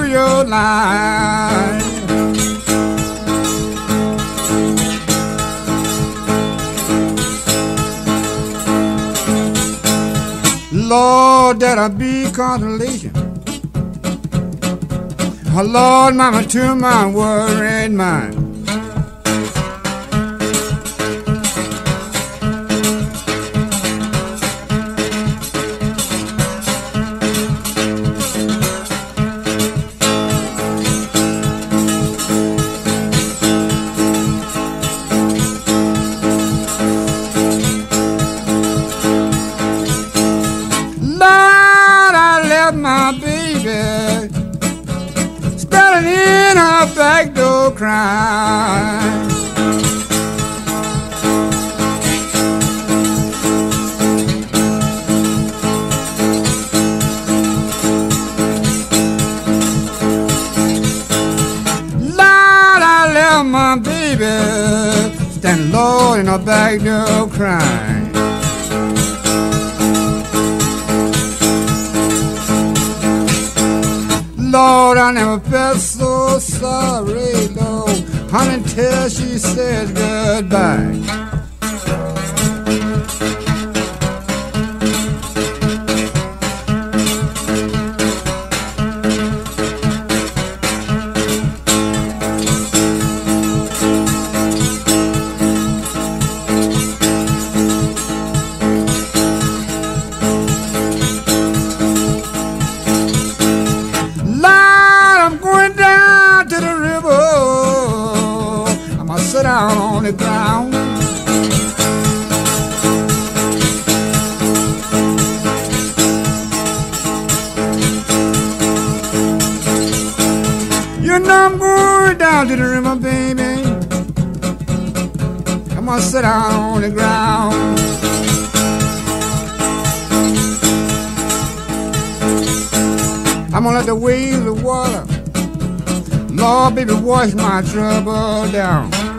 your life. Lord, that'll be consolation. Oh, Lord, mama, to my worried mind. My baby standing in her back door crying. Lord, I left my baby standing low in her back door crying. Lord, I never felt so sorry, Lord, honey, until she said goodbye. Sit down on the ground. You know I'm going down to the river, baby. I'm gonna sit down on the ground. I'm gonna let the waves of water, Lord, baby, wash my trouble down.